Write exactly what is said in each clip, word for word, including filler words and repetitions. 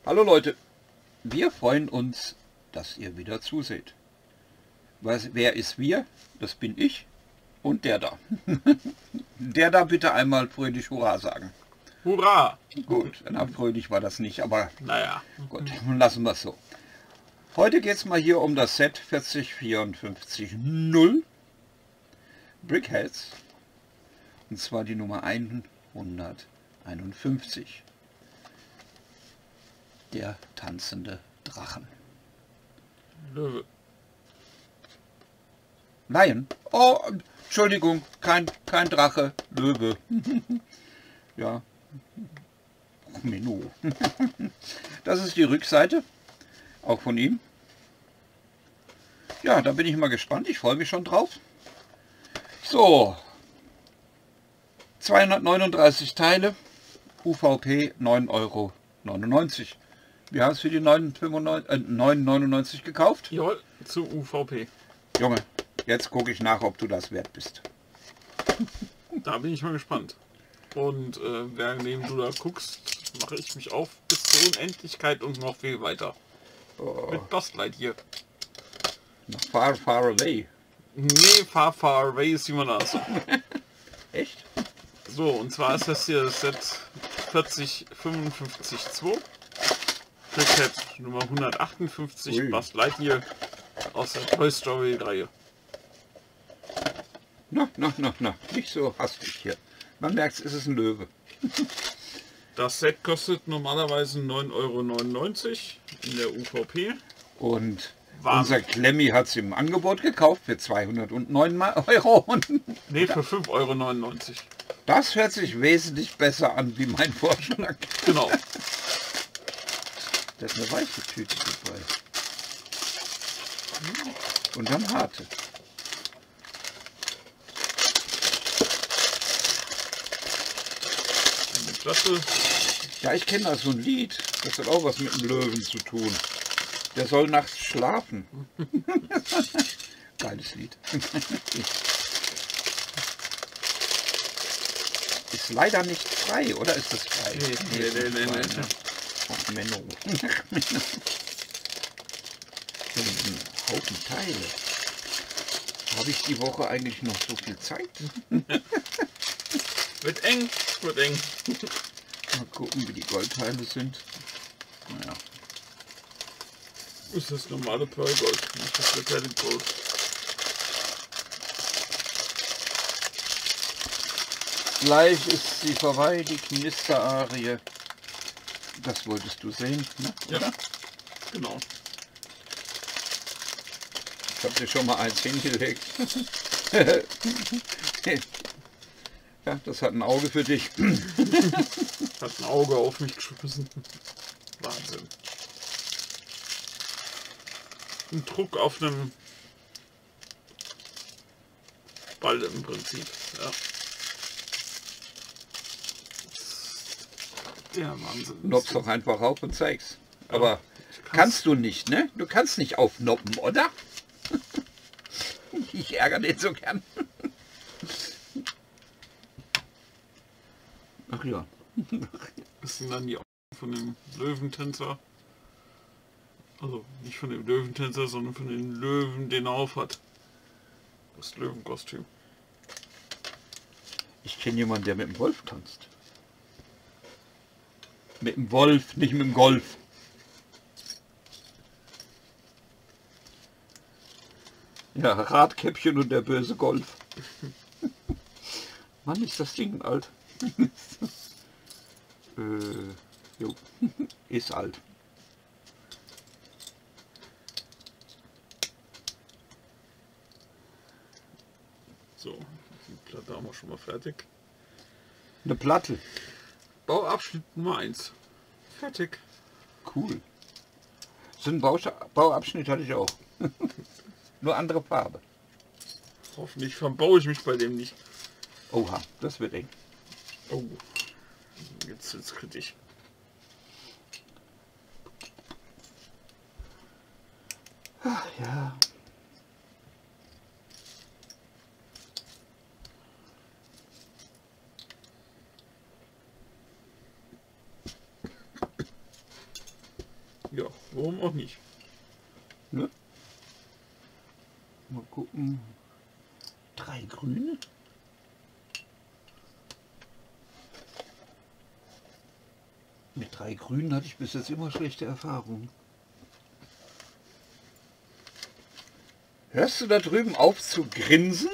Hallo Leute, wir freuen uns, dass ihr wieder zuseht. Was, wer ist wir? Das bin ich und der da. Der da bitte einmal fröhlich Hurra sagen. Hurra! Gut, na, fröhlich war das nicht, aber Naja. gut, lassen wir es so. Heute geht es mal hier um das Set vierzig vierundfünfzig null Brickheads. Und zwar die Nummer hunderteinundfünfzig. Der tanzende Drachen. Löwe. Lion? Oh, Entschuldigung, kein, kein Drache, Löwe. Ja. Och, Menno. Das ist die Rückseite, auch von ihm. Ja, da bin ich mal gespannt, ich freue mich schon drauf. So, zweihundertneununddreißig Teile, U V P neun Euro neunundneunzig. Wir haben es für die neun Euro neunundneunzig gekauft. Jawohl, zu U V P. Junge, jetzt gucke ich nach, ob du das wert bist. Da bin ich mal gespannt. Und äh, währenddem du da guckst, mache ich mich auf bis zur Unendlichkeit und noch viel weiter. Oh, Mit Buzz Lightyear. far, far away. Nee, far, far away ist jemand anders. Echt? So, und zwar ist das hier das Set vierzig fünfundfünfzig zwei. Brickhead Nummer hundertachtundfünfzig, Ui. Buzz Lightyear aus der Toy Story Reihe. Na, na, na, na, nicht so hastig hier. Man merkt, es ist ein Löwe. Das Set kostet normalerweise neun Euro neunundneunzig in der U V P. Und Warm. unser Klemmi hat es im Angebot gekauft für zweihundertneun Euro. Und Ne, für fünf Euro neunundneunzig. das hört sich wesentlich besser an wie mein Vorschlag. Genau. Da ist eine weiche Tüte dabei. Und dann harte. Eine Platte. Ja, ich kenne da so ein Lied. Das hat auch was mit dem Löwen zu tun. Der soll nachts schlafen. Geiles Lied. Ist leider nicht frei, oder ist das frei? Nee, nee, ist nee, nicht nee, frei, nee. ne? Ach, Menno. So ein Haufen Teile. Habe ich die Woche eigentlich noch so viel Zeit? Wird eng, wird eng. Mal gucken, wie die Goldteile sind. Naja. Ist das normale Pearl Gold, nicht das Metallic Gold. Gleich ist sie vorbei, die Knisterarie. Das wolltest du sehen, ne? Ja, Oder? genau. Ich habe dir schon mal eins hingelegt. Ja, das hat ein Auge für dich. Hat ein Auge auf mich geschmissen. Wahnsinn. Ein Druck auf einem Ball im Prinzip. Ja. Der Wahnsinn. Nopf doch einfach auf und zeig's. Aber Ich kann's- kannst du nicht, ne? Du kannst nicht aufnoppen, oder? Ich ärgere den so gern. Ach ja. Das sind dann die Augen von dem Löwentänzer. Also nicht von dem Löwentänzer, sondern von dem Löwen, den er aufhat. Das Löwenkostüm. Ich kenne jemanden, der mit dem Wolf tanzt. Mit dem Wolf, nicht mit dem Golf. Ja, Radkäppchen und der böse Golf. Mann, ist das Ding alt. äh, jo. Ist alt. So, die Platte haben wir schon mal fertig. Eine Platte. Bauabschnitt Nummer eins. Fertig. Cool. So einen Bauscha Bauabschnitt hatte ich auch. Nur andere Farbe. Hoffentlich verbaue ich mich bei dem nicht. Oha, das wird eng. Oh, jetzt wird's kritisch. Ach ja. Warum auch nicht? Ne? Mal gucken. Drei grüne. Mit drei Grünen hatte ich bis jetzt immer schlechte Erfahrungen. Hörst du da drüben auf zu grinsen?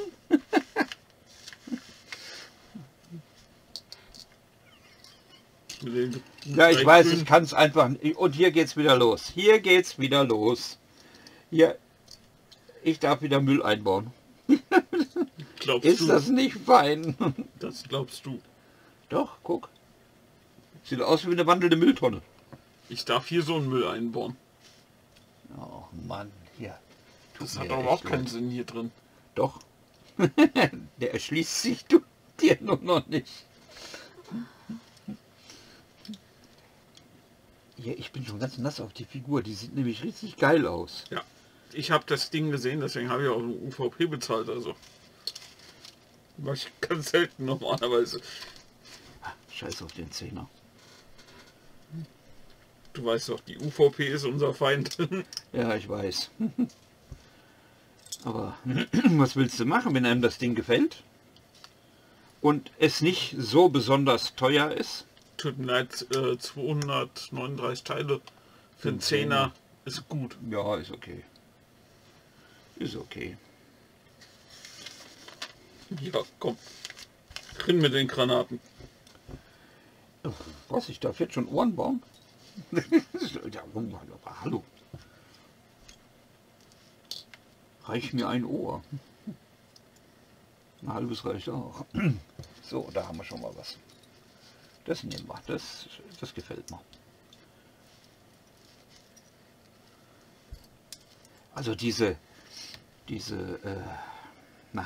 Ja, ich weiß, Grünen. Ich kann es einfach nicht. Und hier geht's wieder los. Hier geht's wieder los. Hier, ich darf wieder Müll einbauen. Glaubst Ist du? das nicht fein? Das glaubst du. Doch, guck. Sieht aus wie eine wandelnde Mülltonne. Ich darf hier so einen Müll einbauen. Oh Mann, hier. Das hat aber auch keinen Sinn hier drin. Doch. Der erschließt sich du, dir nur noch nicht. Ja, ich bin schon ganz nass auf die Figur. Die sieht nämlich richtig geil aus. Ja, ich habe das Ding gesehen, deswegen habe ich auch ein U V P bezahlt. Also mache ich ganz selten normalerweise. Scheiß auf den Zehner. Du weißt doch, die U V P ist unser Feind. Ja, ich weiß. Aber was willst du machen, wenn einem das Ding gefällt? Und es nicht so besonders teuer ist? Tut mir leid, äh, zweihundertneununddreißig Teile für einen Zehner ist gut. Ja, ist okay. Ist okay. Ja, komm. Drin mit den Granaten. Was, ich darf jetzt schon Ohren bauen? Ja, hallo. Reich mir ein Ohr. Ein halbes reicht auch. So, da haben wir schon mal was. Das nehmen wir. Das, das gefällt mir. Also diese, diese, äh, na,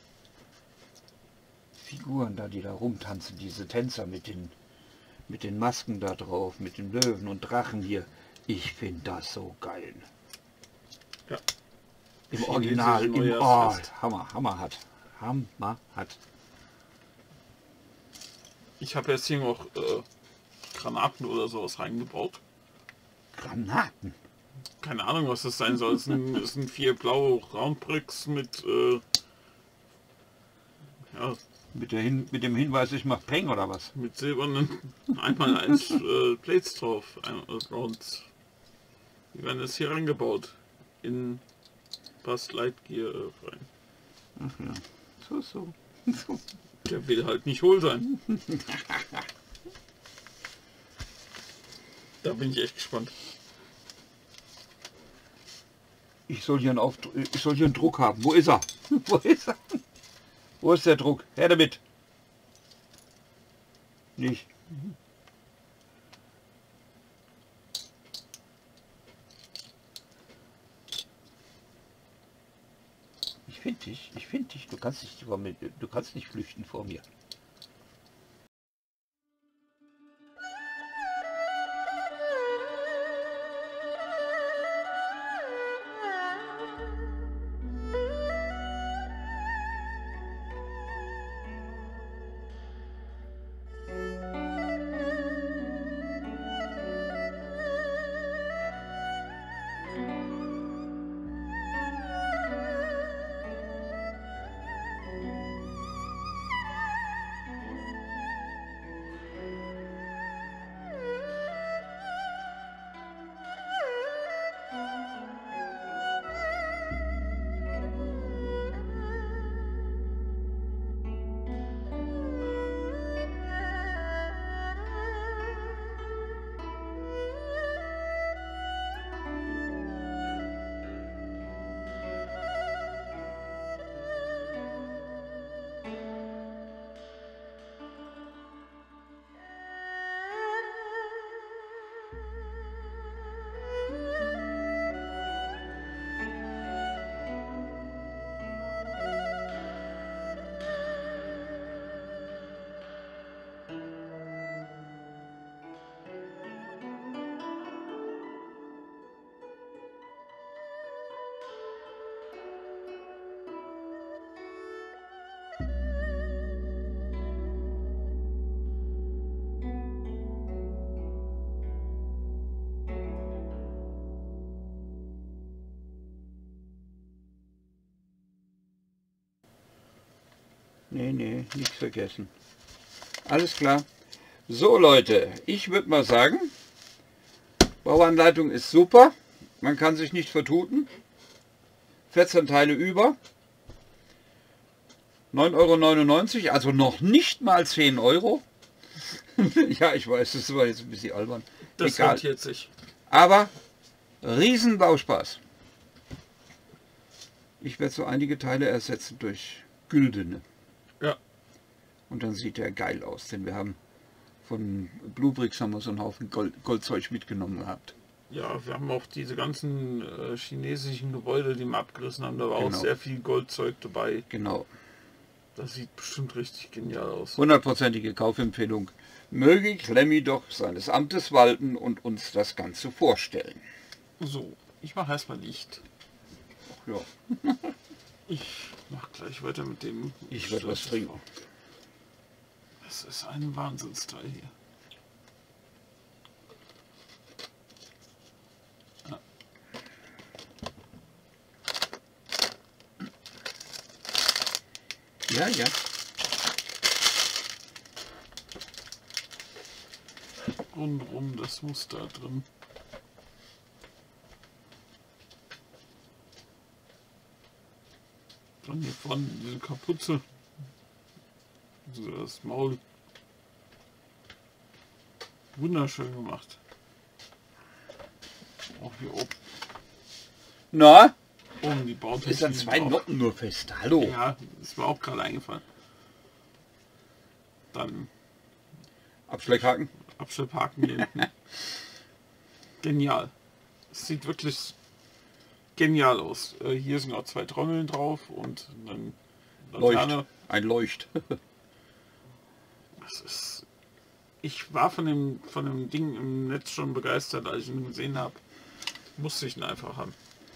Figuren da, die da rumtanzen, diese Tänzer mit den, mit den Masken da drauf, mit den Löwen und Drachen hier. Ich finde das so geil. Ja. Im Original, im oh, Hammer, Hammer hat. Hammer hat. Ich habe jetzt hier noch äh, Granaten oder sowas reingebaut. Granaten? Keine Ahnung, was das sein soll. Es sind, es sind vier blaue Roundbricks mit äh, ja, mit, der Hin mit dem Hinweis, ich mache Peng oder was? Mit silbernen einmal eins äh, Plates drauf. Ein, äh, Rounds. Die werden jetzt hier reingebaut. In Buzz Lightyear äh, rein. Ach ja. So, so. Der will halt nicht hohl sein. Da bin ich echt gespannt. Ich soll hier einen Aufdruck, ich soll hier einen Druck haben. Wo ist er? Wo ist er? Wo ist der Druck? Her damit. Nicht. Ich finde dich, ich finde dich. Du kannst nicht, du kannst nicht flüchten vor mir. Nee, nee, nichts vergessen. Alles klar. So Leute, ich würde mal sagen, Bauanleitung ist super. Man kann sich nicht vertuten. vierzehn Teile über. neun Euro neunundneunzig, also noch nicht mal zehn Euro. Ja, ich weiß, das war jetzt ein bisschen albern. Das Egal. rentiert sich. Aber riesen Bauspaß. Ich werde so einige Teile ersetzen durch güldene. Ja. Und dann sieht der geil aus, denn wir haben von Bluebricks haben wir so einen Haufen Gold, Goldzeug mitgenommen gehabt. Ja, wir haben auch diese ganzen äh, chinesischen Gebäude, die wir abgerissen haben, da war Genau. auch sehr viel Goldzeug dabei. Genau. Das sieht bestimmt richtig genial aus. Hundertprozentige Kaufempfehlung. Möge Klemmi doch seines Amtes walten und uns das Ganze vorstellen. So, ich mache erstmal Licht. Ja, Ich mache gleich weiter mit dem... ich werde was trinken. Das ist ein Wahnsinnsteil hier. Ja, ja. Rundrum das Muster drin. Dann hier vorne diese Kapuze. Also das Maul. Wunderschön gemacht. Auch hier oben. Na, Oben die Bautechnik. ist an zwei drauf. Noppen nur fest. Hallo. Ja, ist mir auch gerade eingefallen. Dann Abschleckhaken. Abschlepphaken hier hinten. Genial. Es sieht wirklich genial aus. Äh, hier sind auch zwei Trommeln drauf und dann Laterne. Leucht. Ein Leucht. Das ist, ich war von dem, von dem Ding im Netz schon begeistert, als ich ihn gesehen habe. Musste ich ihn einfach haben.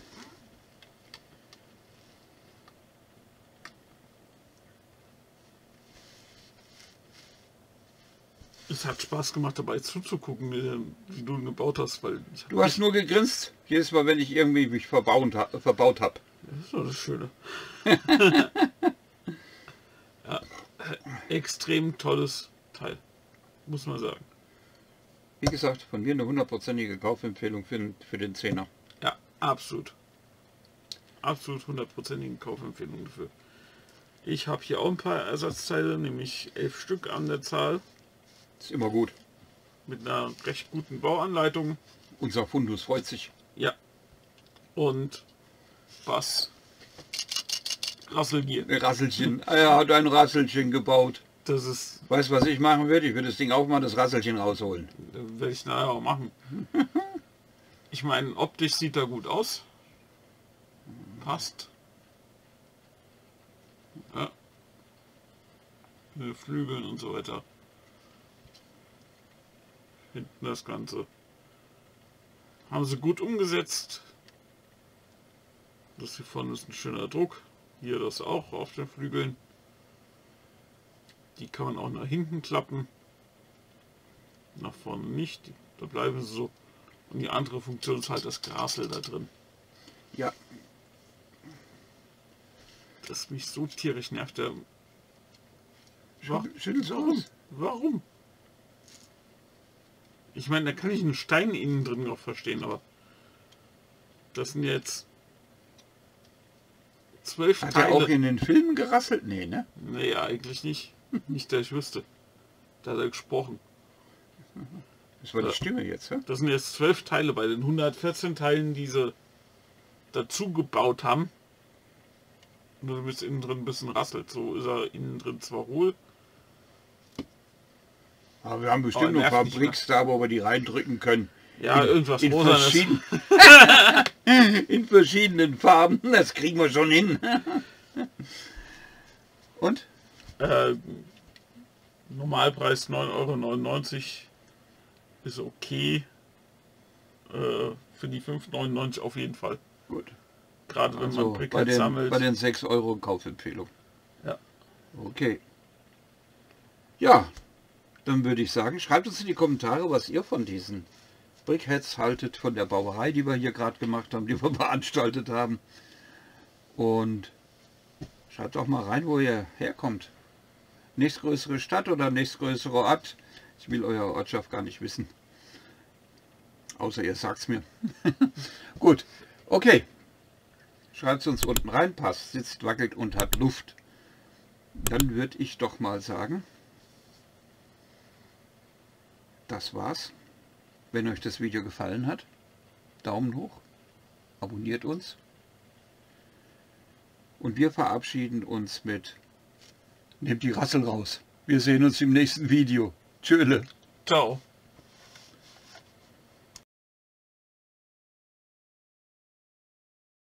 Es hat Spaß gemacht, dabei zuzugucken, wie du ihn gebaut hast, weil ich hab Du hast nur gegrinst, jedes Mal, wenn ich irgendwie mich verbaut, ha verbaut habe. Das ist doch das Schöne. Ja, extrem tolles Teil, muss man sagen. Wie gesagt, von mir eine hundertprozentige Kaufempfehlung für, den- für den Zehner. Ja, absolut. Absolut hundertprozentige Kaufempfehlung dafür. Ich habe hier auch ein paar Ersatzteile, nämlich elf Stück an der Zahl, Ist immer gut. mit einer recht guten Bauanleitung. Unser Fundus freut sich. Ja. Und was? Rasselgier. Ein Rasselchen. Er hat ein Rasselchen gebaut. Das ist, Weißt du, was ich machen würde? Ich würde das Ding aufmachen, das Rasselchen rausholen. äh, werde ich nachher auch machen. Ich meine, optisch sieht er gut aus. Passt. Ja. Mit Flügeln und so weiter. Hinten das Ganze. Haben sie gut umgesetzt. Das hier vorne ist ein schöner Druck. Hier das auch auf den Flügeln. Die kann man auch nach hinten klappen. Nach vorne nicht. Da bleiben sie so. Und die andere Funktion ist halt das Grasel da drin. Ja, Das mich so tierisch nervt. Der schüttel- schüttel's Warum? aus. Warum? Ich meine, da kann ich einen Stein innen drin noch verstehen, aber das sind jetzt zwölf Hat er Teile. auch in den Filmen gerasselt? Nee, ne? Nee, eigentlich nicht. Nicht, dass ich wüsste. Da hat er gesprochen. Das war die Ja. Stimme jetzt, ja? Das sind jetzt zwölf Teile bei den hundertvierzehn Teilen, die sie dazu gebaut haben. Nur damit es innen drin ein bisschen rasselt. So ist er innen drin zwar hohl. Aber wir haben bestimmt Aber noch ein paar nervt nicht, Bricks da, wo wir die reindrücken können. Ja, irgendwas In, Rosanes. verschieden in verschiedenen Farben. Das kriegen wir schon hin. Und? Äh, Normalpreis neun Euro neunundneunzig ist okay. Äh, für die fünf Euro neunundneunzig auf jeden Fall. Gut. Gerade wenn Also man bei Briketts den, sammelt. bei den sechs Euro Kaufempfehlung. Ja. Okay. Ja, dann würde ich sagen, schreibt uns in die Kommentare, was ihr von diesen Brickheads haltet, von der Bauerei, die wir hier gerade gemacht haben, die wir veranstaltet haben. Und schreibt auch mal rein, wo ihr herkommt. Nächstgrößere Stadt oder nächstgrößere Ort? Ich will eure Ortschaft gar nicht wissen. Außer ihr sagt es mir. Gut, okay. Schreibt es uns unten rein, passt, sitzt, wackelt und hat Luft. Dann würde ich doch mal sagen, das war's. Wenn euch das Video gefallen hat, Daumen hoch, abonniert uns. Und wir verabschieden uns mit, nehmt die Rassel raus. Wir sehen uns im nächsten Video. Tschüss. Ciao.